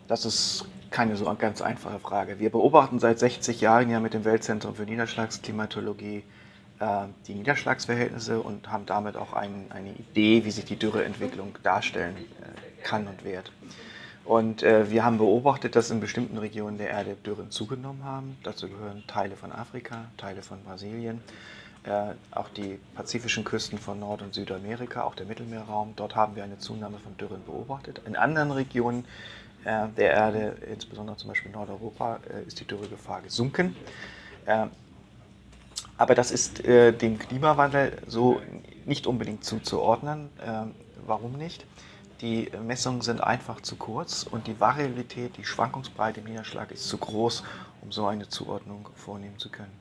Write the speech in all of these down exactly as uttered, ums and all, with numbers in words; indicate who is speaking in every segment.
Speaker 1: Das ist keine so ganz einfache Frage. Wir beobachten seit sechzig Jahren ja mit dem Weltzentrum für Niederschlagsklimatologie äh, die Niederschlagsverhältnisse und haben damit auch ein, eine Idee, wie sich die Dürreentwicklung darstellen äh, kann und wird. Und äh, wir haben beobachtet, dass in bestimmten Regionen der Erde Dürren zugenommen haben. Dazu gehören Teile von Afrika, Teile von Brasilien, äh, auch die pazifischen Küsten von Nord- und Südamerika, auch der Mittelmeerraum. Dort haben wir eine Zunahme von Dürren beobachtet. In anderen Regionen äh, der Erde, insbesondere zum Beispiel Nordeuropa, äh, ist die Dürregefahr gesunken. Äh, aber das ist äh, dem Klimawandel so nicht unbedingt zuzuordnen. Äh, warum nicht? Die Messungen sind einfach zu kurz und die Variabilität, die Schwankungsbreite im Niederschlag ist zu groß, um so eine Zuordnung vornehmen zu können.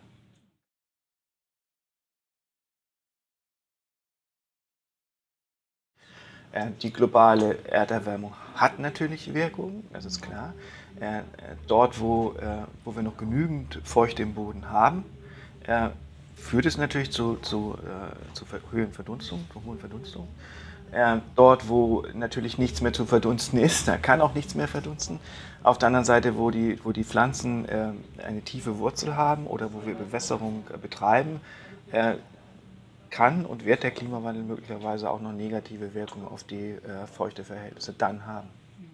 Speaker 1: Äh, Die globale Erderwärmung hat natürlich Wirkung, das ist klar. Äh, Dort, wo, äh, wo wir noch genügend Feuchte im Boden haben, äh, führt es natürlich zu, zu, äh, zu höheren Verdunstungen, zu hohen Verdunstungen. Äh, Dort, wo natürlich nichts mehr zu verdunsten ist, da kann auch nichts mehr verdunsten. Auf der anderen Seite, wo die, wo die Pflanzen äh, eine tiefe Wurzel haben oder wo wir Bewässerung äh, betreiben, äh, kann und wird der Klimawandel möglicherweise auch noch negative Wirkungen auf die äh, Feuchteverhältnisse dann haben.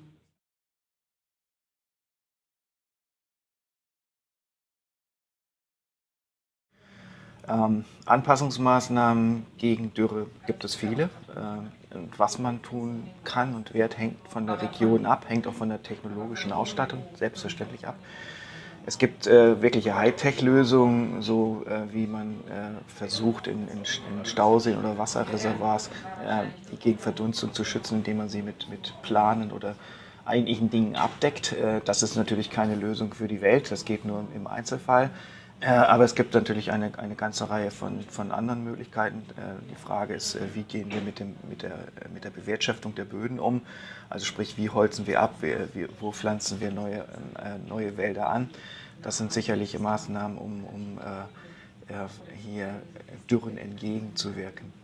Speaker 1: Ähm, Anpassungsmaßnahmen gegen Dürre gibt es viele. Ähm, und was man tun kann und wird, hängt von der Region ab, hängt auch von der technologischen Ausstattung selbstverständlich ab. Es gibt äh, wirkliche Hightech-Lösungen, so äh, wie man äh, versucht, in, in, in Stauseen oder Wasserreservoirs äh, die gegen Verdunstung zu schützen, indem man sie mit, mit Planen oder eigentlichen Dingen abdeckt. Äh, das ist natürlich keine Lösung für die Welt, das geht nur im Einzelfall. Äh, aber es gibt natürlich eine, eine ganze Reihe von, von anderen Möglichkeiten. Äh, die Frage ist, äh, wie gehen wir mit, dem, mit, der, mit der Bewirtschaftung der Böden um? Also sprich, wie holzen wir ab, wie, wie, wo pflanzen wir neue, äh, neue Wälder an? Das sind sicherlich Maßnahmen, um, um äh, hier Dürren entgegenzuwirken.